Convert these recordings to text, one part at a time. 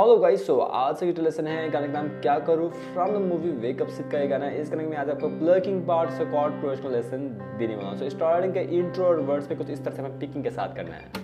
Hello guys, सो आज का lesson है गाने का नाम क्या करूं from the movie wake up Sid का ये गाना है। इस गाने में आज आपको प्लकिंग पार्ट से कॉर्ड प्रोफेशनल लेसन देने वाला हूं। सो स्टार्टिंग के इंट्रो और वर्ड्स पे कुछ इस तरह से हमें पिकिंग के साथ करना है।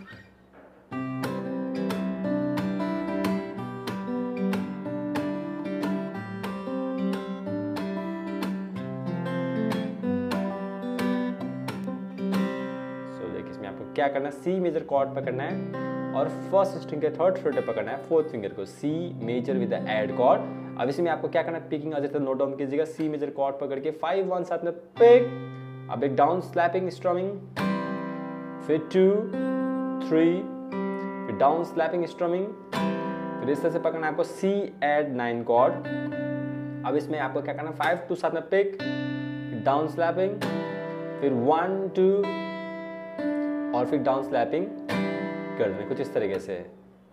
सो देखिए इसमें आपको क्या करना है, सी मेजर कॉर्ड पकड़ना है और फर्स्ट स्ट्रिंग के थर्ड फ्रेट पे पकड़ना है फोर्थ फिंगर को, C major with the add chord. अब इसमें आपको क्या करना है, पिकिंग आज नोट डाउन कीजिएगा। सी मेजर कॉर्ड पकड़ के 5 1 साथ में पिक, अब एक डाउन स्लैपिंग स्ट्रमिंग, फिर 2 3, फिर डाउन स्लैपिंग स्ट्रमिंग, फिर इस तरह से पकड़ना है आपको सी ऐड 9 कॉर्ड। अब इसमें आपको क्या करना है, 5 2 साथ में पिक, डाउन स्लैपिंग, फिर 1 2 और फिर डाउन स्लैपिंग कर दें कुछ इस तरीके से।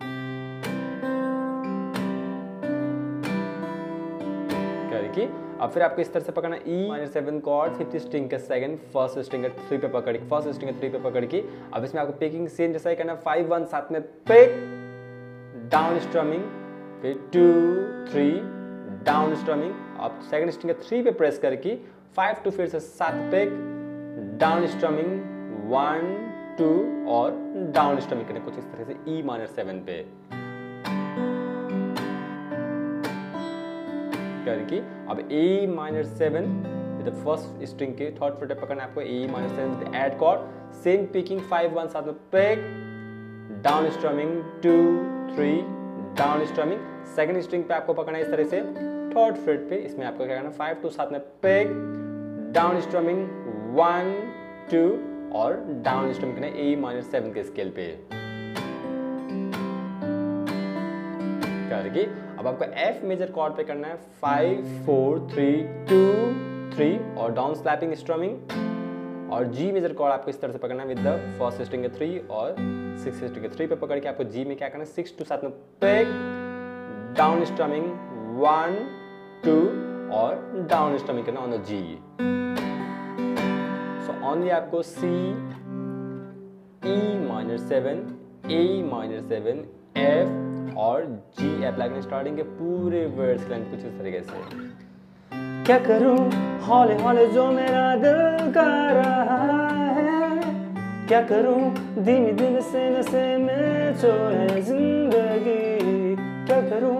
करके अब फिर आपको इस तरह से पकड़ना E-7 कॉर्ड, 5th स्ट्रिंग के सेकंड, फर्स्ट स्ट्रिंग के 3 पे पकड़ के, फर्स्ट स्ट्रिंग के 3 पे पकड़ के। अब इसमें आपको पिकिंग सेम जैसा ही करना, 5 1 साथ में पिक, डाउन स्ट्रमिंग, फिर 2 3 डाउन स्ट्रमिंग। अब सेकंड स्ट्रिंग के 3 पे प्रेस करके 5 2 फिर से 7 पिक, डाउन स्ट्रमिंग, 1 2 और डाउन स्ट्रमिंग करने कुछ इस तरह से E-7 पे करके। अब A-7 विद फर्स्ट स्ट्रिंग के थर्ड फ्रेट पकड़ना है आपको, A-7 with add chord, same picking 5 1 साथ में pick, down strumming, 2 3 down strumming. Second string पे आपको पकड़ना है इस तरह से थर्ड फ्रेट पे। इसमें आपको क्या करना, 5 2 साथ में पिक, डाउन स्ट्रमिंग, 1 2 और डाउन स्ट्रमिंग करना A-7 के स्केल पे करके। अब आपको F मेजर कॉर्ड पे करना है, 5 4 3 2 3 और डाउन स्लैपिंग स्ट्रमिंग, और G मेजर कॉर्ड आपको इस तरह से पकड़ना है विद द फर्स्ट स्ट्रिंग के 3 और 6th स्ट्रिंग के 3 पे पकड़ के आपको G में क्या करना है, 6 2 साथ में पिक, डाउन स्ट्रमिंग, 1 2 और डाउन स्ट्रमिंग करना ऑन द G। ओनली आपको C E-7 A-7 F और G अप्लाई करना। स्टार्टिंग के पूरे वर्ड्स लाइन कुछ इस तरीके से। क्या करूं हौले हौले जो मेरा दिल कर रहा है, क्या करूं धीमे धीमे से नशे में जो है जिंदगी, क्या करूं।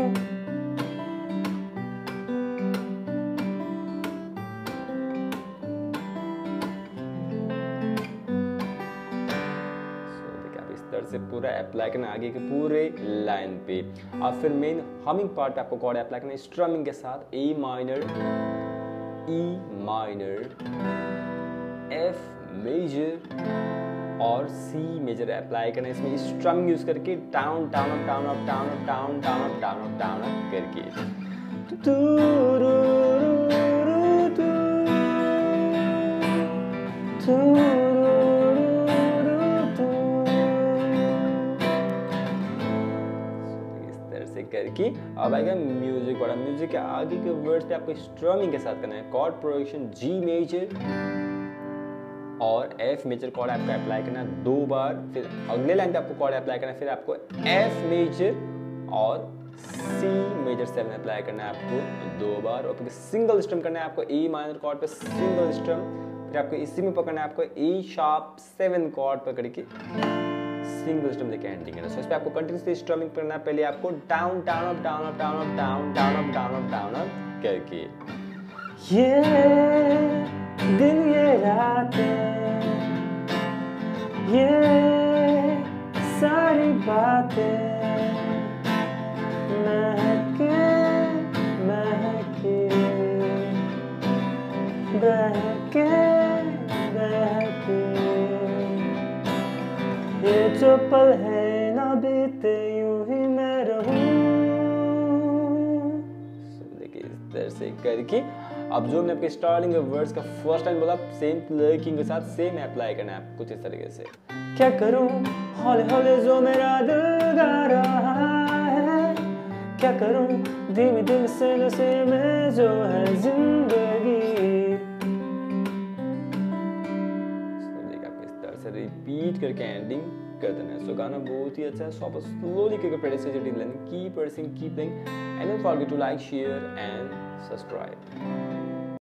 से पूरा अप्लाई करना आगे के पूरे लाइन पे। अब फिर मेन हमिंग पार्ट पे आपको कॉर्ड अप्लाई करना स्ट्रमिंग के साथ, A minor, E minor, F major और C मेजर अप्लाई करना। इसमें स्ट्रमिंग यूज करके down down up down up down up down down up down up down up करके। करके अब आएगा म्यूजिक वाला। म्यूजिक के आगे के वर्ड्स पे आपको स्ट्रमिंग के साथ करना है। कॉर्ड प्रोग्रेशन G मेजर और F मेजर कॉर्ड आपको अप्लाई करना है 2 बार, फिर अगले लाइन पे आपको कॉर्ड अप्लाई करना है, फिर आपको F मेजर और C मेजर 7 अप्लाई करना है आपको 2 बार, और फिर सिंगल स्ट्रम करना है आपको E माइनर कॉर्ड पे सिंगल स्ट्रम, फिर आपको इसी में पकड़ना है आपको E♯7 कॉर्ड पकड़ के सिंगल स्ट्रम देके एंडिंग है। सो इस पे आपको कंटिन्यूअसली स्ट्रमिंग करना है। पहले आपको down down up down up down up down down up down up down up करके। ये दिन ये रातें, ये सारी बातें महके महके बहके बहके, ये जो पल है ना बीते यूं ही मैं रहूं। देखिए इस तरह से करके। अब जो मैंने आपके स्टार्टिंग वर्ड्स का फर्स्ट टाइम बोला, सेम प्लकिंग के साथ सेम अप्लाई करना है कुछ इस तरीके से। क्या करूं हौले हौले जो मेरा दिल गा रहा है, क्या करूं धीमे धीमे से नशे में जो है जिंदगी। रिपीट करके एंडिंग कर देना है। सो गाना बहुत ही अच्छा है, सो आप स्लोली करके practice keep learning, keep pressing, keep playing, and don't forget to like, share and subscribe.